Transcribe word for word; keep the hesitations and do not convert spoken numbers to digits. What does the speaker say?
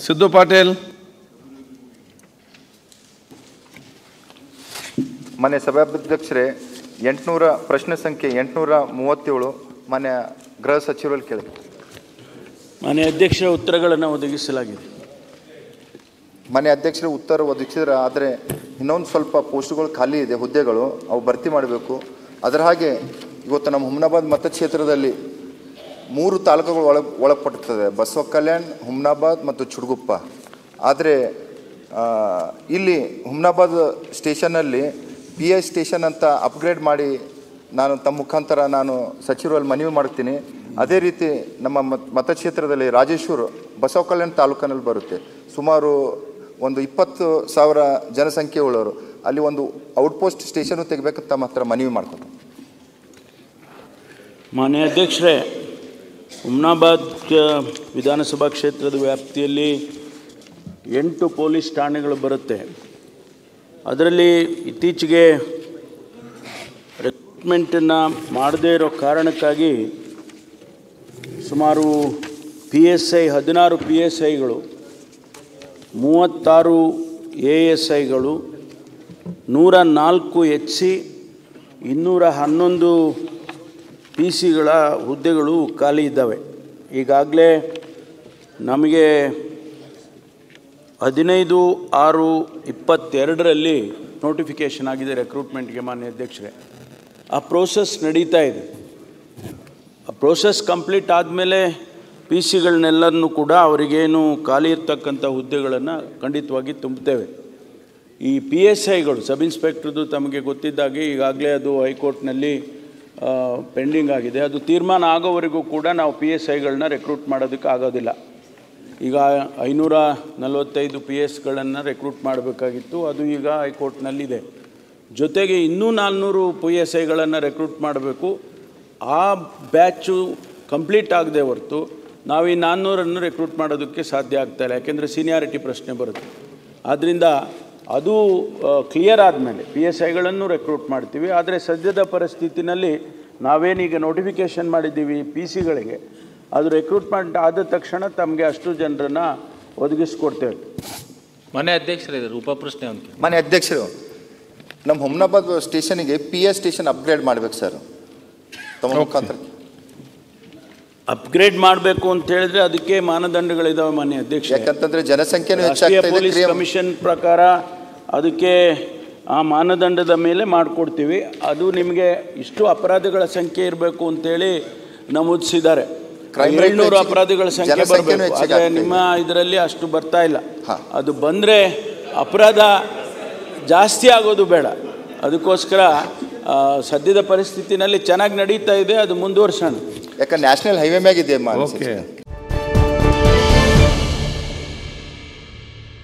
ಸಿದ್ದು ಪಾಟೀಲ್. ಮಾನ್ಯ ಸಭಾಧ್ಯಕ್ಷರೇ, ಎಂಟುನೂರ ಪ್ರಶ್ನೆ ಸಂಖ್ಯೆ ಎಂಟುನೂರ ಮೂವತ್ತೇಳು ಮಾನ್ಯ ಗೃಹ ಸಚಿವರಲ್ಲಿ ಕೇಳಿ. ಮಾನ್ಯ ಅಧ್ಯಕ್ಷರ ಉತ್ತರಗಳನ್ನು ಒದಗಿಸಲಾಗಿದೆ. ಮಾನ್ಯ ಅಧ್ಯಕ್ಷರ ಉತ್ತರ ಒದಗಿಸಿದ್ರೆ, ಆದರೆ ಇನ್ನೊಂದು ಸ್ವಲ್ಪ ಪೋಸ್ಟ್ಗಳು ಖಾಲಿ ಇದೆ, ಹುದ್ದೆಗಳು ಅವು ಭರ್ತಿ ಮಾಡಬೇಕು. ಅದರ ಹಾಗೆ ಇವತ್ತು ನಮ್ಮ ಹುಮ್ನಾಬಾದ್ ಮತಕ್ಷೇತ್ರದಲ್ಲಿ ಮೂರು ತಾಲೂಕುಗಳು ಒಳಗೆ ಒಳಪಡುತ್ತದೆ, ಬಸವ ಕಲ್ಯಾಣ್, ಹುಮ್ನಾಬಾದ್ ಮತ್ತು ಚುಡುಗುಪ್ಪ. ಆದರೆ ಇಲ್ಲಿ ಹುಮ್ನಾಬಾದ್ ಸ್ಟೇಷನ್ನಲ್ಲಿ ಪಿ ಐ ಸ್ಟೇಷನ್ ಅಂತ ಅಪ್ಗ್ರೇಡ್ ಮಾಡಿ ನಾನು ತಮ್ಮ ಮುಖಾಂತರ ನಾನು ಸಚಿವರಲ್ಲಿ ಮನವಿ ಮಾಡ್ತೀನಿ. ಅದೇ ರೀತಿ ನಮ್ಮ ಮತಕ್ಷೇತ್ರದಲ್ಲಿ ರಾಜೇಶ್ವರ ಬಸವ ಕಲ್ಯಾಣ್ ತಾಲೂಕಿನಲ್ಲಿ ಬರುತ್ತೆ, ಸುಮಾರು ಒಂದು ಇಪ್ಪತ್ತು ಸಾವಿರ ಜನಸಂಖ್ಯೆ ಉಳ್ಳವರು, ಅಲ್ಲಿ ಒಂದು ಔಟ್ಪೋಸ್ಟ್ ಸ್ಟೇಷನು ತೆಗಿಬೇಕಂತ ತಮ್ಮ ಹತ್ರ ಮನವಿ ಮಾಡ್ಕೊಂಡು. ಮಾನ್ಯ ಅಧ್ಯಕ್ಷರೇ, ಹುಮ್ನಾಬಾದ್ ವಿಧಾನಸಭಾ ಕ್ಷೇತ್ರದ ವ್ಯಾಪ್ತಿಯಲ್ಲಿ ಎಂಟು ಪೊಲೀಸ್ ಠಾಣೆಗಳು ಬರುತ್ತೆ. ಅದರಲ್ಲಿ ಇತ್ತೀಚೆಗೆ ರಿಕ್ರೂಟ್ಮೆಂಟನ್ನು ಮಾಡದೇ ಇರೋ ಕಾರಣಕ್ಕಾಗಿ ಸುಮಾರು ಪಿ ಎಸ್ ಐ ಹದಿನಾರು ಪಿ ಎಸ್ ಐಗಳು, ಮೂವತ್ತಾರು ಎ ಎಸ್ ಐಗಳು, ನೂರ ನಾಲ್ಕು ಎಚ್ ಸಿ, ಇನ್ನೂರ ಹನ್ನೊಂದು ಪಿ ಸಿಗಳ ಹುದ್ದೆಗಳು ಖಾಲಿ ಇದ್ದಾವೆ. ಈಗಾಗಲೇ ನಮಗೆ ಹದಿನೈದು ಆರು ಇಪ್ಪತ್ತೆರಡರಲ್ಲಿ ನೋಟಿಫಿಕೇಷನ್ ಆಗಿದೆ ರೆಕ್ರೂಟ್ಮೆಂಟ್ಗೆ. ಮಾನ್ಯ ಅಧ್ಯಕ್ಷರೇ, ಆ ಪ್ರೋಸೆಸ್ ನಡೀತಾ ಇದೆ. ಆ ಪ್ರೋಸೆಸ್ ಕಂಪ್ಲೀಟ್ ಆದಮೇಲೆ ಪಿ ಸಿಗಳನ್ನೆಲ್ಲರನ್ನೂ ಕೂಡ ಅವರಿಗೇನು ಖಾಲಿ ಇರ್ತಕ್ಕಂಥ ಹುದ್ದೆಗಳನ್ನು ಖಂಡಿತವಾಗಿ ತುಂಬುತ್ತೇವೆ. ಈ ಪಿ ಎಸ್ ಐಗಳು, ಸಬ್ ಇನ್ಸ್ಪೆಕ್ಟ್ರದ್ದು ತಮಗೆ ಗೊತ್ತಿದ್ದಾಗೆ ಈಗಾಗಲೇ ಅದು ಹೈಕೋರ್ಟ್ನಲ್ಲಿ ಪೆಂಡಿಂಗ್ ಆಗಿದೆ. ಅದು ತೀರ್ಮಾನ ಆಗೋವರೆಗೂ ಕೂಡ ನಾವು ಪಿ ಎಸ್ ಐಗಳನ್ನ ರೆಕ್ರೂಟ್ ಮಾಡೋದಕ್ಕೆ ಆಗೋದಿಲ್ಲ. ಈಗ ಐನೂರ ನಲವತ್ತೈದು ಪಿ ಎಸ್ಗಳನ್ನು ರೆಕ್ರೂಟ್ ಮಾಡಬೇಕಾಗಿತ್ತು, ಅದು ಈಗ ಹೈಕೋರ್ಟ್ನಲ್ಲಿದೆ. ಜೊತೆಗೆ ಇನ್ನೂ ನಾಲ್ನೂರು ಪಿ ಎಸ್ ಐಗಳನ್ನು ರೆಕ್ರೂಟ್ ಮಾಡಬೇಕು. ಆ ಬ್ಯಾಚು ಕಂಪ್ಲೀಟ್ ಆಗದೆ ಹೊರತು ನಾವು ಈ ನಾನ್ನೂರನ್ನು ರೆಕ್ರೂಟ್ ಮಾಡೋದಕ್ಕೆ ಸಾಧ್ಯ ಆಗ್ತಾಯಿಲ್ಲ, ಯಾಕೆಂದರೆ ಸೀನಿಯಾರಿಟಿ ಪ್ರಶ್ನೆ ಬರುತ್ತೆ. ಆದ್ದರಿಂದ ಅದು ಕ್ಲಿಯರ್ ಆದಮೇಲೆ ಪಿ ಎಸ್ ಐಗಳನ್ನು ರೆಕ್ರೂಟ್ ಮಾಡ್ತೀವಿ. ಆದರೆ ಸದ್ಯದ ಪರಿಸ್ಥಿತಿನಲ್ಲಿ ನಾವೇನೀಗ ನೋಟಿಫಿಕೇಷನ್ ಮಾಡಿದ್ದೀವಿ ಪಿ ಸಿಗಳಿಗೆ, ಅದು ರೆಕ್ರೂಟ್ಮೆಂಟ್ ಆದ ತಕ್ಷಣ ತಮಗೆ ಅಷ್ಟು ಜನರನ್ನು ಒದಗಿಸ್ಕೊಡ್ತೇವೆ. ಮಾನ್ಯ ಅಧ್ಯಕ್ಷರೇ, ಉಪ ಪ್ರಶ್ನೆ ಅಂತ. ಮಾನ್ಯ ಅಧ್ಯಕ್ಷರು, ನಮ್ಮ ಹುಮ್ನಾಬಾದ್ ಸ್ಟೇಷನಿಗೆ ಪಿ ಎಸ್ ಸ್ಟೇಷನ್ ಅಪ್ಗ್ರೇಡ್ ಮಾಡಬೇಕು ಸರ್, ತಮ್ಮ ಮುಖಾಂತರ. ಅಪ್ಗ್ರೇಡ್ ಮಾಡಬೇಕು ಅಂತ ಹೇಳಿದ್ರೆ ಅದಕ್ಕೆ ಮಾನದಂಡಗಳಿದ್ದಾವೆ ಮಾನ್ಯ ಅಧ್ಯಕ್ಷ. ಯಾಕಂತಂದ್ರೆ ಜನಸಂಖ್ಯೆನೂ ರಾಷ್ಟ್ರೀಯ ಪೊಲೀಸ್ ಕಮಿಷನ್ ಪ್ರಕಾರ ಅದಕ್ಕೆ ಆ ಮಾನದಂಡದ ಮೇಲೆ ಮಾಡಿಕೊಡ್ತೀವಿ. ಅದು ನಿಮಗೆ ಇಷ್ಟು ಅಪರಾಧಗಳ ಸಂಖ್ಯೆ ಇರಬೇಕು ಅಂತೇಳಿ ನಮೂದಿಸಿದ್ದಾರೆ. ಏಳ್ನೂರು ಅಪರಾಧಗಳ ಸಂಖ್ಯೆ ಬರಬೇಕು, ಆದರೆ ನಿಮ್ಮ ಇದರಲ್ಲಿ ಅಷ್ಟು ಬರ್ತಾ ಇಲ್ಲ. ಅದು ಬಂದರೆ ಅಪರಾಧ ಜಾಸ್ತಿ ಆಗೋದು ಬೇಡ. ಅದಕ್ಕೋಸ್ಕರ ಸದ್ಯದ ಪರಿಸ್ಥಿತಿನಲ್ಲಿ ಚೆನ್ನಾಗಿ ನಡೀತಾ ಇದೆ, ಅದು ಮುಂದುವರ್ಸೋಣ. ಯಾಕಂದ್ರೆ ನ್ಯಾಷನಲ್ ಹೈವೇ ಮ್ಯಾಗಿದೆ.